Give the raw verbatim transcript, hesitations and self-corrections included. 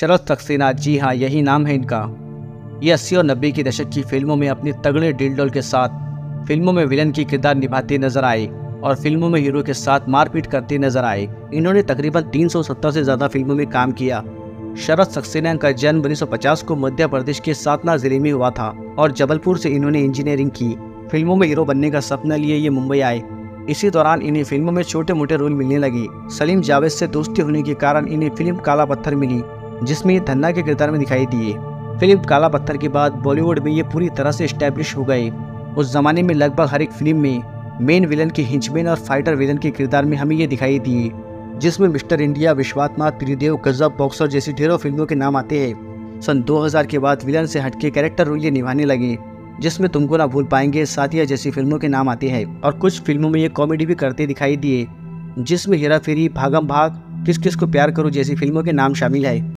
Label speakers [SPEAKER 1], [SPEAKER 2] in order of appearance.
[SPEAKER 1] शरद सक्सेना, जी हाँ यही नाम है इनका। ये अस्सी और नब्बे के दशक की फिल्मों में अपने तगड़े डील के साथ फिल्मों में विलन की किरदार निभाते नजर आए और फिल्मों में हीरो के साथ मारपीट करते नजर आए। इन्होंने तकरीबन तीन सौ सत्तर से ज्यादा फिल्मों में काम किया। शरद सक्सेना का जन्म उन्नीस सौ पचास को मध्य प्रदेश के सातना जिले में हुआ था और जबलपुर से इन्होंने इंजीनियरिंग की। फिल्मों में हीरो बनने का सपना लिए ये मुंबई आए। इसी दौरान इन्हें फिल्मों में छोटे मोटे रोल मिलने लगे। सलीम जावेद से दोस्ती होने के कारण इन्हें फिल्म काला पत्थर मिली, जिसमें ये धन्ना के किरदार में दिखाई दिए। फिल्म काला पत्थर के बाद बॉलीवुड में ये पूरी तरह से एस्टैब्लिश हो गए। उस जमाने में लगभग हर एक फिल्म में मेन विलन के हिंचमैन और फाइटर विलन के किरदार में हमें ये दिखाई दिए, जिसमें मिस्टर इंडिया, विश्वात्मा, त्रिदेव, गजब, बॉक्सर जैसी ढेरों फिल्मों के नाम आते हैं। सन दो हज़ार के बाद विलन से हटके कैरेक्टर रोल ये निभाने लगे, जिसमें तुमको ना भूल पाएंगे, साथिया जैसी फिल्मों के नाम आते हैं। और कुछ फिल्मों में ये कॉमेडी भी करते दिखाई दिए, जिसमें हेरा फेरी, भागम भाग, किस किस को प्यार करूं जैसी फिल्मों के नाम शामिल है।